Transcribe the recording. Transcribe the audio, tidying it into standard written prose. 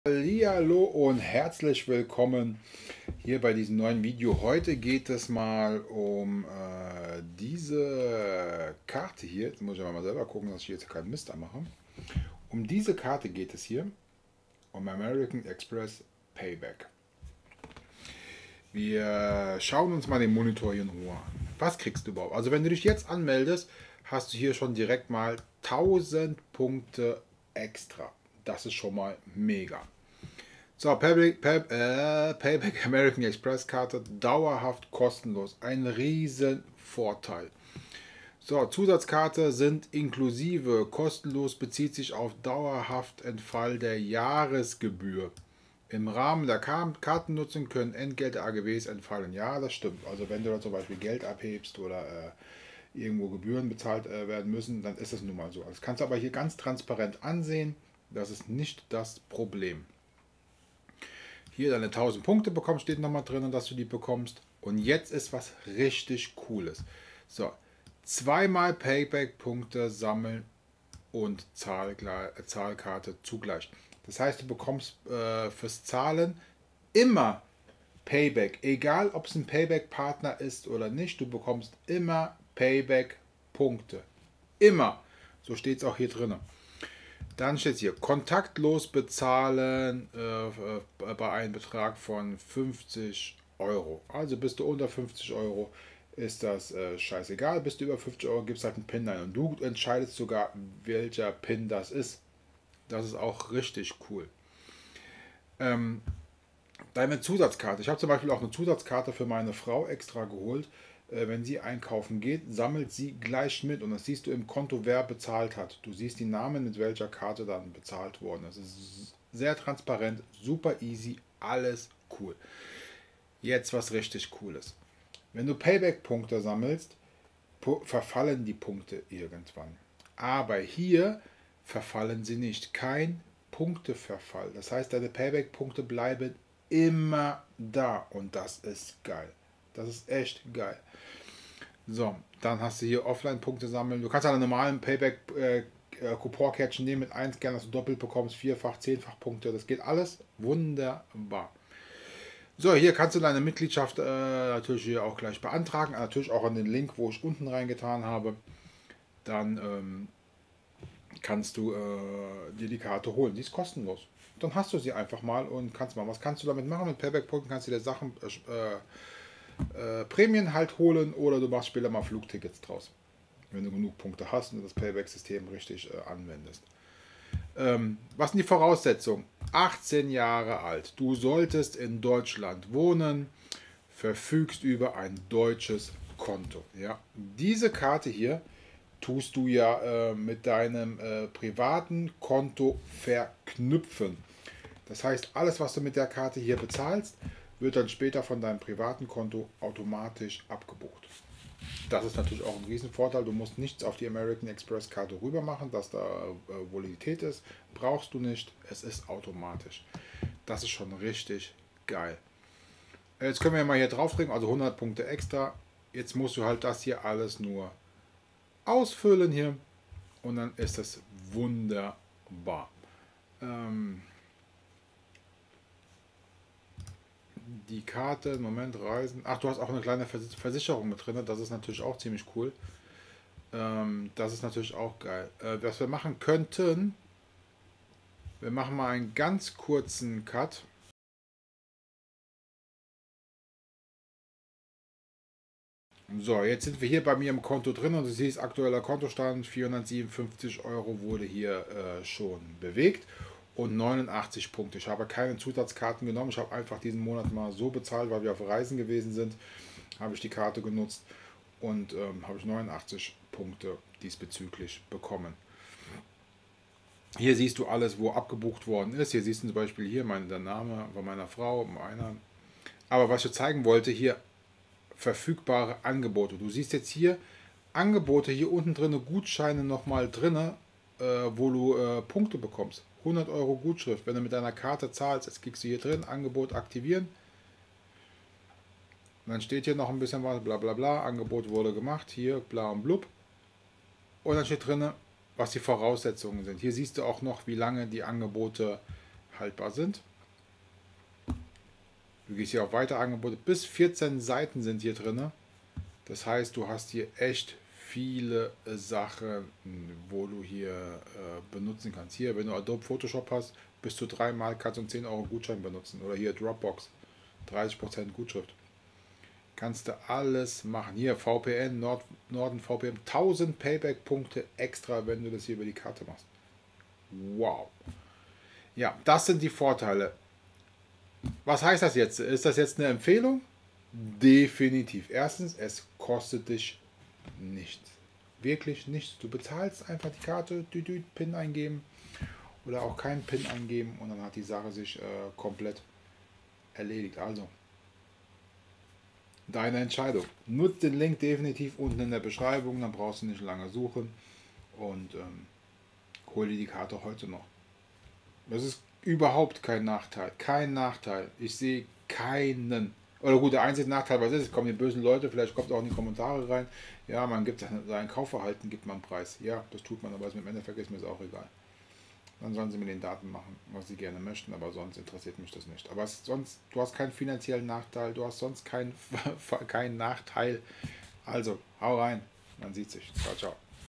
Hallihallo und herzlich willkommen hier bei diesem neuen Video. Heute geht es mal um diese Karte hier. Jetzt muss ich mal selber gucken, dass ich jetzt keinen Mist mache. Um diese Karte geht es hier, um American Express Payback. Wir schauen uns mal den Monitor hier in Ruhe an. Was kriegst du überhaupt? Also wenn du dich jetzt anmeldest, hast du hier schon direkt mal 1000 Punkte extra. Das ist schon mal mega. So, Payback American Express Karte dauerhaft kostenlos. Ein riesen Vorteil. So, Zusatzkarte sind inklusive. Kostenlos bezieht sich auf dauerhaft Entfall der Jahresgebühr. Im Rahmen der Kartennutzung können Entgelte AGBs entfallen. Ja, das stimmt. Also wenn du da zum Beispiel Geld abhebst oder irgendwo Gebühren bezahlt werden müssen, dann ist das nun mal so. Das kannst du aber hier ganz transparent ansehen. Das ist nicht das Problem. Hier deine 1000 Punkte bekommst, steht nochmal drin, dass du die bekommst. Und jetzt ist was richtig Cooles. So, zweimal Payback-Punkte sammeln und Zahlkarte zugleich. Das heißt, du bekommst fürs Zahlen immer Payback. Egal, ob es ein Payback-Partner ist oder nicht, du bekommst immer Payback-Punkte. Immer. So steht es auch hier drin. Dann steht hier, kontaktlos bezahlen bei einem Betrag von 50 Euro. Also bist du unter 50 Euro, ist das scheißegal. Bist du über 50 Euro, gibst halt einen PIN ein. Und du entscheidest sogar, welcher PIN das ist. Das ist auch richtig cool. Deine Zusatzkarte. Ich habe zum Beispiel auch eine Zusatzkarte für meine Frau extra geholt. Wenn sie einkaufen geht, sammelt sie gleich mit und das siehst du im Konto, wer bezahlt hat. Du siehst die Namen, mit welcher Karte dann bezahlt worden ist. Das ist sehr transparent, super easy, alles cool. Jetzt was richtig Cooles. Wenn du Payback-Punkte sammelst, verfallen die Punkte irgendwann. Aber hier verfallen sie nicht. Kein Punkteverfall. Das heißt, deine Payback-Punkte bleiben immer da und das ist geil. Das ist echt geil. So, dann hast du hier Offline-Punkte sammeln. Du kannst eine normalen Payback-Coupon-Kärtchen nehmen mit 1 gerne, dass du doppelt bekommst, 4-fach, 10-fach Punkte. Das geht alles wunderbar. So, hier kannst du deine Mitgliedschaft natürlich hier auch gleich beantragen. Natürlich auch an den Link, wo ich unten reingetan habe. Dann kannst du dir die Karte holen. Die ist kostenlos. Dann hast du sie einfach mal und kannst mal. Was kannst du damit machen? Mit Payback-Punkten kannst du dir Sachen Prämien halt holen oder du machst später mal Flugtickets draus, wenn du genug Punkte hast und das Payback-System richtig anwendest. Was sind die Voraussetzungen? 18 Jahre alt, du solltest in Deutschland wohnen, verfügst über ein deutsches Konto. Ja? Diese Karte hier tust du ja mit deinem privaten Konto verknüpfen. Das heißt, alles, was du mit der Karte hier bezahlst, wird dann später von deinem privaten Konto automatisch abgebucht. Das ist natürlich auch ein Riesenvorteil. Du musst nichts auf die American Express Karte rüber machen, dass da Volatilität ist. Brauchst du nicht. Es ist automatisch. Das ist schon richtig geil. Jetzt können wir mal hier draufdrücken, also 100 Punkte extra. Jetzt musst du halt das hier alles nur ausfüllen hier und dann ist es wunderbar. Die Karte, Moment, Reisen. Ach, du hast auch eine kleine Versicherung mit drin. Das ist natürlich auch ziemlich cool. Das ist natürlich auch geil. Was wir machen könnten, wir machen mal einen ganz kurzen Cut. So, jetzt sind wir hier bei mir im Konto drin und du siehst, aktueller Kontostand 457 Euro wurde hier schon bewegt. Und 89 Punkte. Ich habe keine Zusatzkarten genommen. Ich habe einfach diesen Monat mal so bezahlt, weil wir auf Reisen gewesen sind. Habe ich die Karte genutzt und habe ich 89 Punkte diesbezüglich bekommen. Hier siehst du alles, wo abgebucht worden ist. Hier siehst du zum Beispiel hier der Name von meiner Frau, meiner. Aber was ich zeigen wollte, hier verfügbare Angebote. Du siehst jetzt hier Angebote, hier unten drin Gutscheine nochmal drin, wo du Punkte bekommst. 100 Euro Gutschrift. Wenn du mit deiner Karte zahlst, jetzt klickst du hier drin, Angebot aktivieren. Und dann steht hier noch ein bisschen was, bla bla bla, Angebot wurde gemacht, hier bla und blub. Und dann steht drin, was die Voraussetzungen sind. Hier siehst du auch noch, wie lange die Angebote haltbar sind. Du gehst hier auf weitere Angebote. Bis 14 Seiten sind hier drin. Das heißt, du hast hier echt viele Sachen, wo du hier benutzen kannst. Hier, wenn du Adobe Photoshop hast, bis zu 3 Mal kannst du einen 10 Euro Gutschein benutzen. Oder hier Dropbox, 30% Gutschrift. Kannst du alles machen. Hier VPN, Norden VPN, 1000 Payback-Punkte extra, wenn du das hier über die Karte machst. Wow. Ja, das sind die Vorteile. Was heißt das jetzt? Ist das jetzt eine Empfehlung? Definitiv. Erstens, es kostet dich nichts. Wirklich nichts. Du bezahlst einfach die Karte, PIN eingeben oder auch keinen PIN eingeben und dann hat die Sache sich komplett erledigt. Also, deine Entscheidung. Nutzt den Link definitiv unten in der Beschreibung, dann brauchst du nicht lange suchen und hol dir die Karte heute noch. Das ist überhaupt kein Nachteil. Kein Nachteil. Ich sehe keinen. Oder gut, der einzige Nachteil, was ist, es kommen die bösen Leute, vielleicht kommt auch in die Kommentare rein, ja, man gibt sein Kaufverhalten, gibt man einen Preis. Ja, das tut man, aber im Endeffekt ist mir das auch egal. Dann sollen sie mit den Daten machen, was sie gerne möchten, aber sonst interessiert mich das nicht. Aber sonst, du hast keinen finanziellen Nachteil, du hast sonst keinen Nachteil. Also, hau rein, man sieht sich. Ciao, ciao.